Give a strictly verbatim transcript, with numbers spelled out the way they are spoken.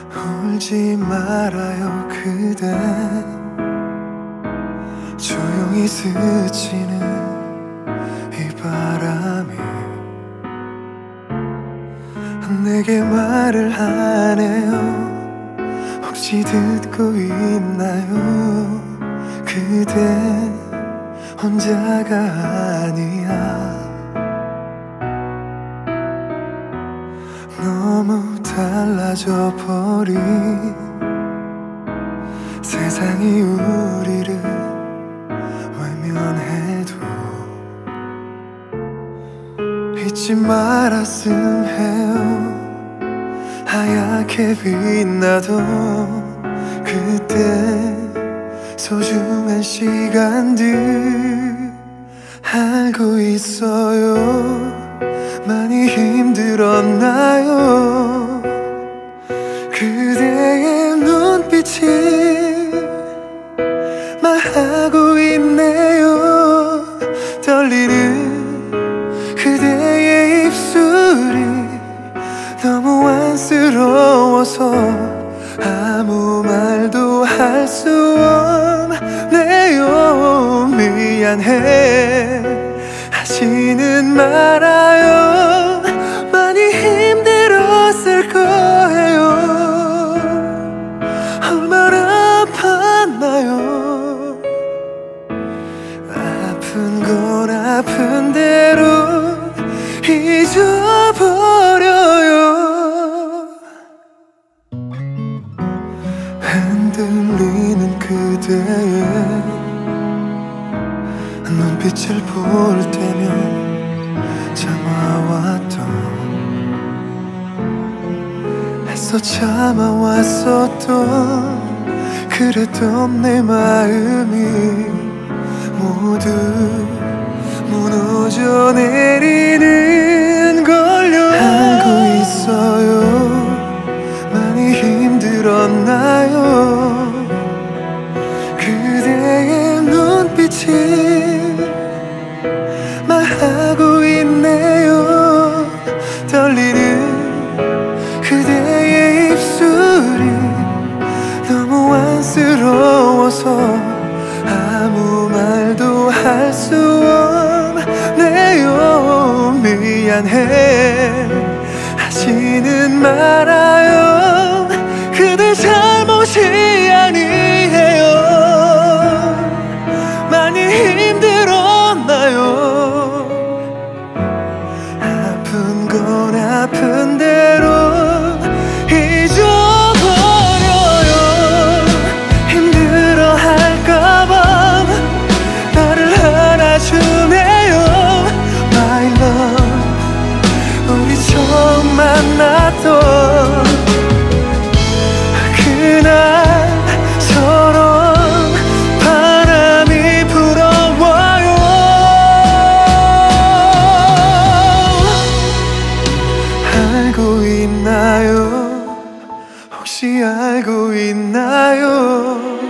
울지 말아요 그대. 조용히 스치는 이 바람이 내게 말을 하네요. 혹시 듣고 있나요? 그대 혼자가 아니야. 너무 달라져 버린 세상이 우리를 외면해도 잊지 말았음 해요. 하얗게 빛나도 그때 소중한 시간들 알고 있어요. 많이 힘들었나요? 그대의 눈빛이 말하고 있네요. 떨리는 그대의 입술이 너무 안쓰러워서 아무 말도 할 수 없네요. 미안해 하지는 말아요. 많이 힘들었을 거예요. 얼마나 아팠나요? 아픈 건 아픈 대로 잊어버려요. 흔들리는 그대의 눈빛을 볼 때면 참아왔던 애써 참아왔었던 그랬던 내 마음이 모두 무너져 내리는 걸요. 알고 있어요. 많이 힘들었나요? 그대의 눈빛이 말하고 있네요. 떨리는 그대의 입술이 너무 안쓰러워서 아무 말도 할 수 없네요. 미안해 하지는 말아요. 그대 잘못이 아니에요. 많이 힘들었나요? 아픈 건 아픈 대로 잊어버려요. 힘들어할까봐 나를 안아주네요. My love 우리 처음 만났던 그날처럼 바람이 불어와요. 알고 있나요? 혹시 알고 있나요?